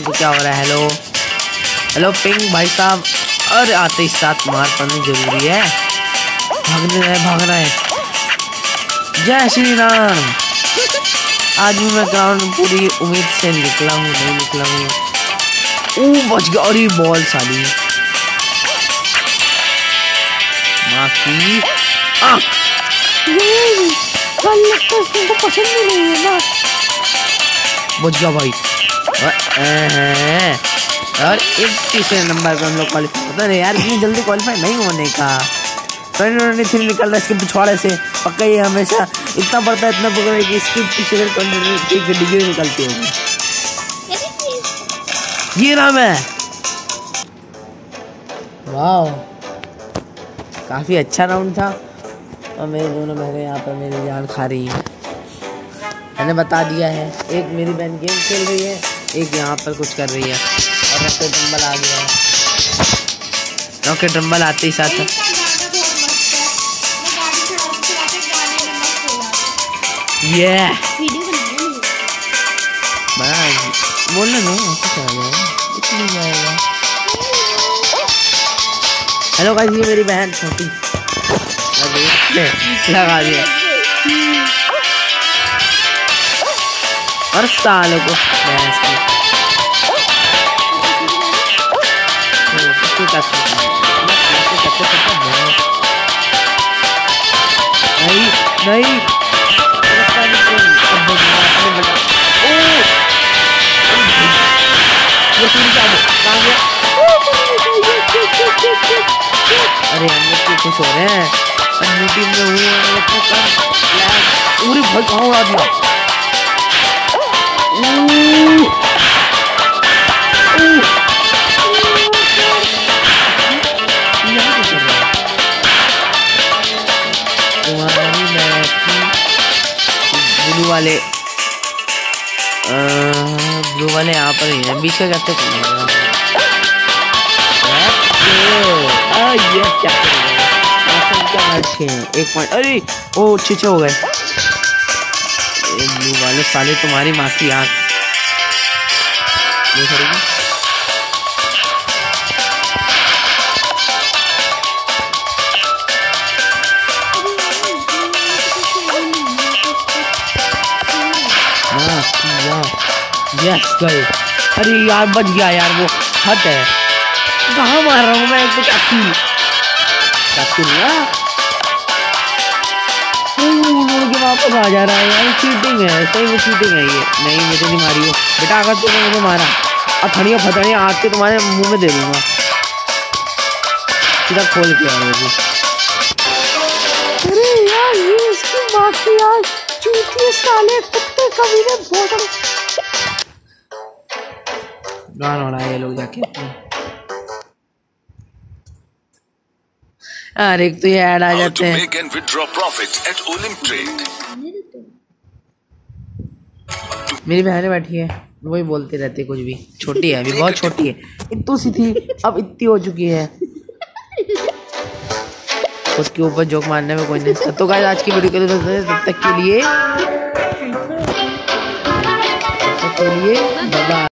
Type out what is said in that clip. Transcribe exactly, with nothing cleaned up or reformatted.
इनको क्या हो रहा है। हेलो हेलो पिंक भाई साहब। अरे आते ही साथ मार पड़नी जरूरी है। भागना है भागना है। जय श्री राम। आज भी मैं ग्राउंड पूरी उम्मीद से निकला हूँ, नहीं निकला हूँ। ओ बच गया। अरे बॉल साली माँ की आँख। तुमको पसंद ही नहीं है ना। बच गया भाई। और एक तीसरे नंबर पर हम लोग क्वालिफाई होता है यार। इतनी जल्दी क्वालिफाई नहीं होने का। ट्वेंटी ट्वेंटी थ्री निकल रहा है इसके पिछवाड़े से। पक्का ये हमेशा इतना पड़ता है इतना पकड़ है कि इसके पीछे ट्वेंटी ट्वेंटी थ्री की डिग्री निकलती होगी। ये नाम है। वाह काफी अच्छा राउंड था। और मेरे दोनों बहनें यहाँ पर मेरी जान खा रही है। मैंने बता दिया है। एक मेरी बहन गेम खेल रही है, एक यहाँ पर कुछ कर रही है। और रॉकेट डंबल आ गया है। रॉकेट डंबल आते ही साथ ये बोलने दो जाएगा। हेलो गाइस, ये मेरी बहन छोटी लगा दिया। और सालों को नहीं नहीं अरे हम लोग क्यों खुश हो रहे हैं। अन्य टीम में हुए पूरी भाई कहाँ उड़ा दिया। ब्लू वाले ब्लू वाले यहाँ पर ही है। बीच का कैसे करना है। एक पॉइंट। अरे ओ छे छे हो गए। ब्लू वाले साले तुम्हारी माँ की आँख। यस गए। अरे यार बच गया यार। वो हद है। कहाँ मार रहा हूँ मैं। एक तो चाकू चाकू मुड़ के वापस आ जा रहा है यार। चीटिंग है। सही में चीटिंग है ये। नहीं मुझे नहीं मारी हो बेटा। अगर तुमने मुझे मारा और फड़िया फटड़िया आग के तुम्हारे मुंह में दे दूंगा सीधा खोल के। यार वो अरे यार ये इसकी माँ की यार चूतिए साले कुत्ते कमीने बहुत गान हो रहा है ये लोग जाके। अरे एक तो ये ऐड आ जाते हैं। मेरी बहनें बैठी है वही बोलती रहती है कुछ भी। छोटी है अभी, बहुत छोटी है। इतनी सी थी अब इतनी हो चुकी है। उसके ऊपर जोक मारने में कोई नहीं। तो गाइस आज की वीडियो के लिए तब तक के लिए तब तक के लिए बाय बाय।